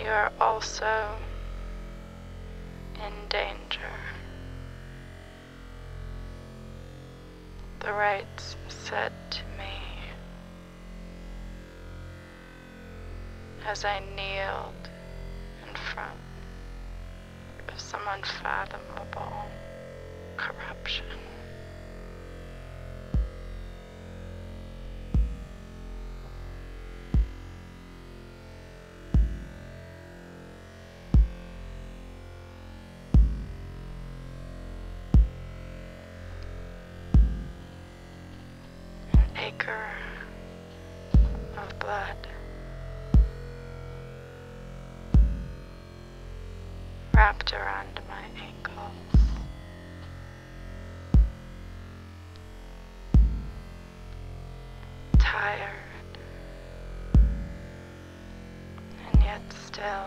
You are also in danger. The rites said to me as I kneeled in front of some unfathomable corruption. Acre of blood wrapped around my ankles. Tired and yet still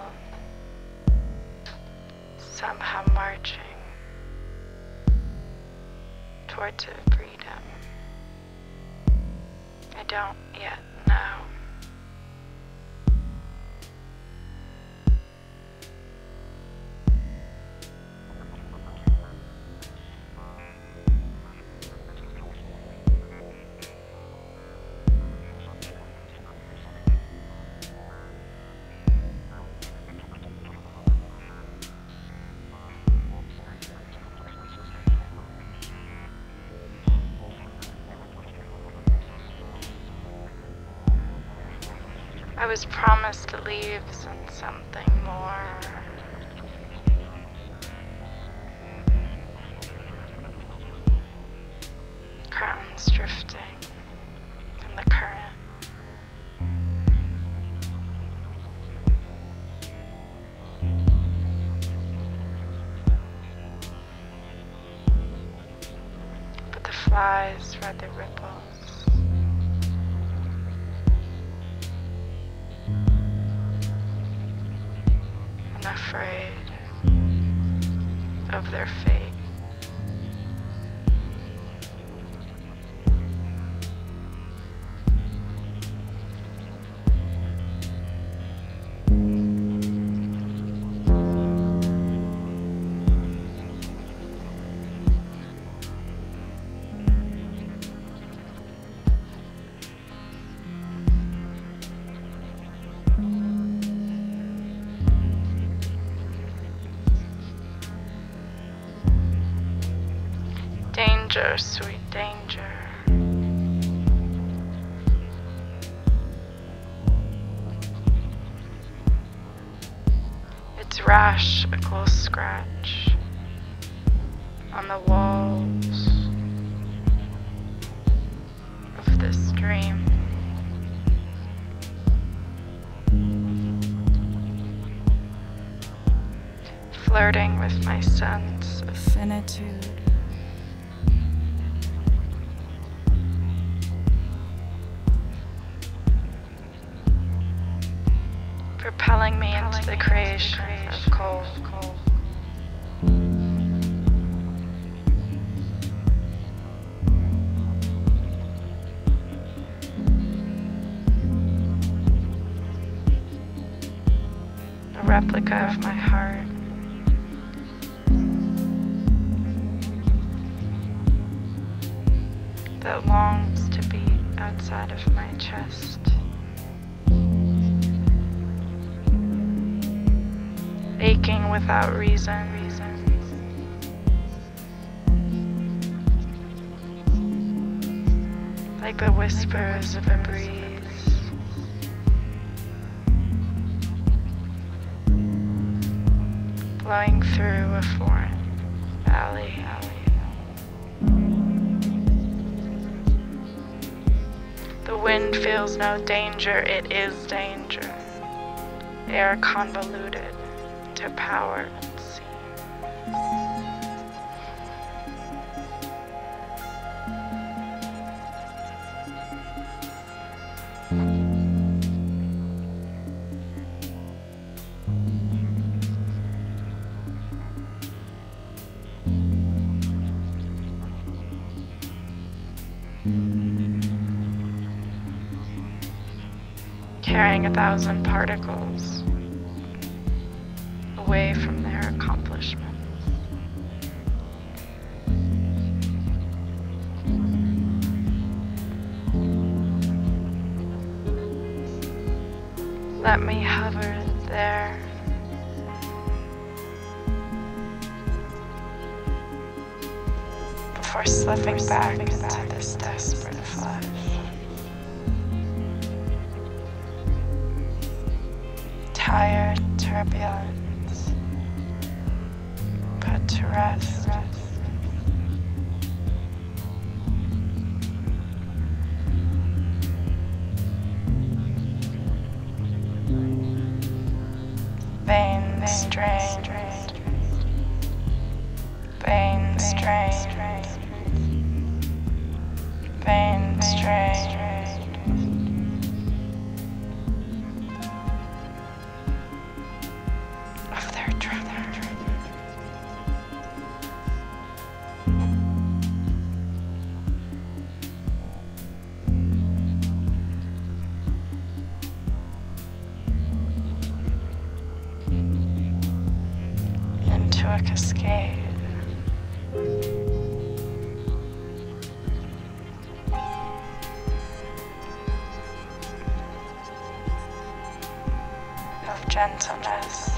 somehow marching towards freedom. I don't yet know. I was promised leaves and something more. Crowns drifting in the current. But the flies ride the ripples. Afraid of their fate. Danger, sweet danger. Its rash a close scratch on the walls of this dream. Flirting with my sense of finitude. Propelling me into the creation of cold. A replica of my heart. That longs to be outside of my chest. Aching without reason. Like the whispers of a breeze. Blowing through a foreign valley. The wind feels no danger, it is danger. Air convoluted to power unseen. Carrying 1,000 particles away from their accomplishments. Let me hover there. Before slipping back into this desperate flesh. Tired turbulence, put to rest. Veins strained, veins strained, veins strained. Of their truth. Into a cascade. Of gentleness.